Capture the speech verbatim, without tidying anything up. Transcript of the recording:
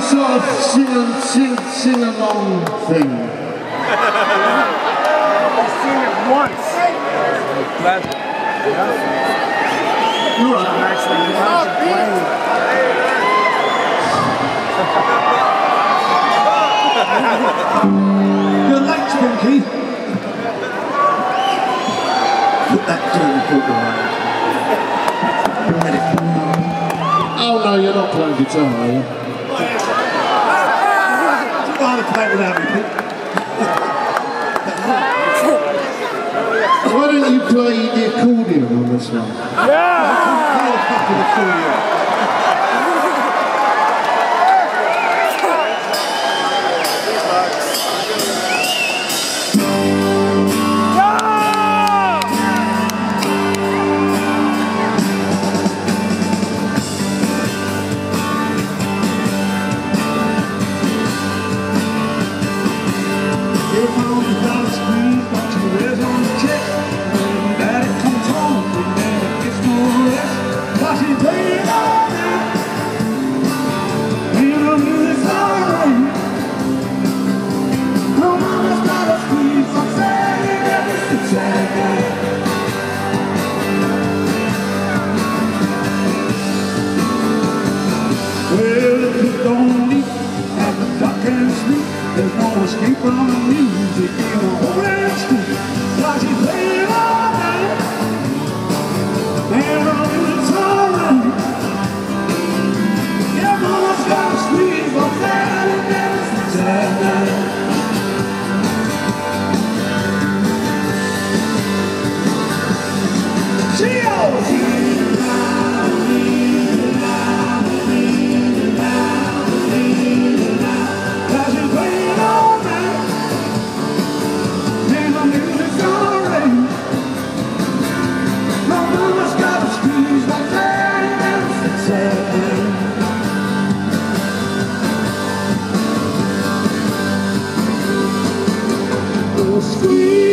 sort of sing, sing, sing along thing. I sing it once. Glad. Yeah. You're right. I'm actually glad to play. Your legs, Pinky. Put that dirty book away. Oh no, you're not playing guitar, are you? I'd rather play without me, Pete. Why don't you play the accordion on this one? Yeah! Play the fucking accordion. There's no escape from the music in a whole ass street. Cause you play it all night, and all it's alright. Everyone's got a squeeze for that, and then it's a sad night. She always squeeze.